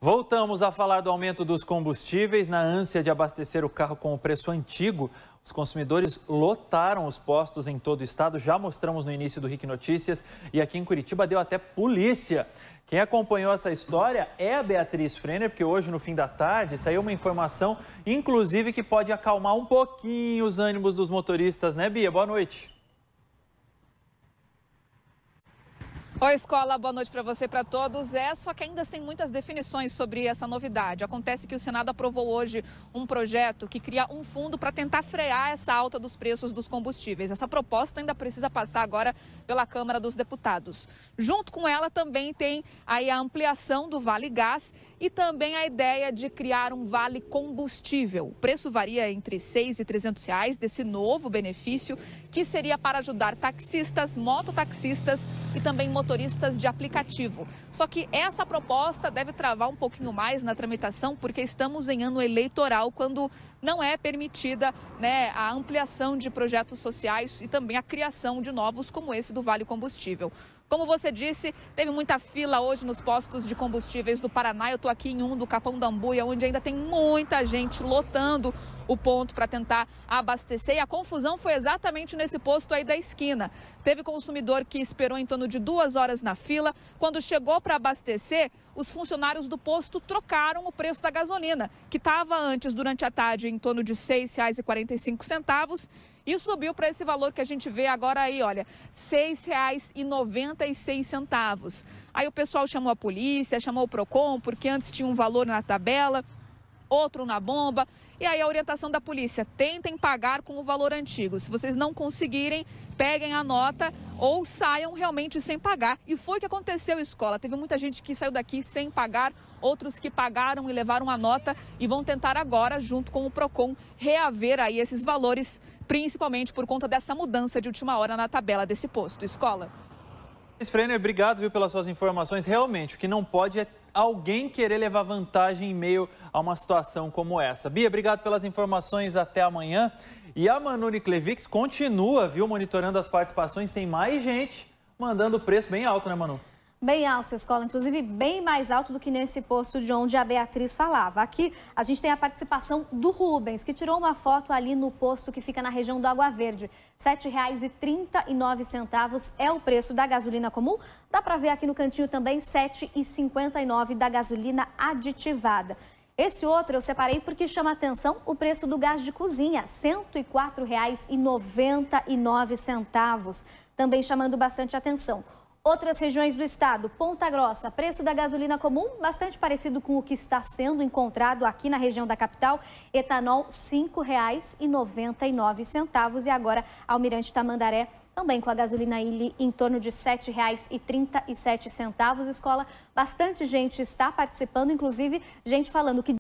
Voltamos a falar do aumento dos combustíveis. Na ânsia de abastecer o carro com o preço antigo, os consumidores lotaram os postos em todo o estado. Já mostramos no início do RIC Notícias e aqui em Curitiba deu até polícia. Quem acompanhou essa história é a Beatriz Frenner, porque hoje, no fim da tarde, saiu uma informação, inclusive, que pode acalmar um pouquinho os ânimos dos motoristas, né, Bia? Boa noite. Oi, Escola, boa noite para você e para todos. Só que ainda sem muitas definições sobre essa novidade. Acontece que o Senado aprovou hoje um projeto que cria um fundo para tentar frear essa alta dos preços dos combustíveis. Essa proposta ainda precisa passar agora pela Câmara dos Deputados. Junto com ela também tem aí a ampliação do Vale Gás e também a ideia de criar um Vale Combustível. O preço varia entre R$ 600 e R$ 300 desse novo benefício, que seria para ajudar taxistas, mototaxistas e também motoristas de aplicativo. Só que essa proposta deve travar um pouquinho mais na tramitação, porque estamos em ano eleitoral, quando não é permitida, a ampliação de projetos sociais e também a criação de novos, como esse do Vale Combustível. Como você disse, teve muita fila hoje nos postos de combustíveis do Paraná. Eu estou aqui em um do Capão da Ambuia, onde ainda tem muita gente lotando o ponto para tentar abastecer. E a confusão foi exatamente nesse posto aí da esquina. Teve consumidor que esperou em torno de 2 horas na fila. Quando chegou para abastecer, os funcionários do posto trocaram o preço da gasolina, que estava antes, durante a tarde, em torno de R$ 6,45. E subiu para esse valor que a gente vê agora aí, olha, R$ 6,96. Aí o pessoal chamou a polícia, chamou o Procon, porque antes tinha um valor na tabela, outro na bomba. E aí a orientação da polícia: tentem pagar com o valor antigo. Se vocês não conseguirem, peguem a nota ou saiam realmente sem pagar. E foi o que aconteceu, Escola. Teve muita gente que saiu daqui sem pagar, outros que pagaram e levaram a nota e vão tentar agora, junto com o Procon, reaver aí esses valores, principalmente por conta dessa mudança de última hora na tabela desse posto. Escola. Frenner, obrigado, pelas suas informações. Realmente, o que não pode é alguém querer levar vantagem em meio a uma situação como essa. Bia, obrigado pelas informações. Até amanhã. E a Manu Niklevix continua, monitorando as participações. Tem mais gente mandando o preço bem alto, né, Manu? Bem alto, Escola, inclusive bem mais alto do que nesse posto de onde a Beatriz falava. Aqui a gente tem a participação do Rubens, que tirou uma foto ali no posto que fica na região do Água Verde. R$ 7,39 é o preço da gasolina comum. Dá para ver aqui no cantinho também R$ 7,59 da gasolina aditivada. Esse outro eu separei porque chama atenção o preço do gás de cozinha, R$ 104,99. Também chamando bastante atenção. Outras regiões do estado, Ponta Grossa, preço da gasolina comum bastante parecido com o que está sendo encontrado aqui na região da capital. Etanol, R$ 5,99. E agora, Almirante Tamandaré, também com a gasolina Illy em torno de R$ 7,37. Escola, bastante gente está participando, inclusive gente falando que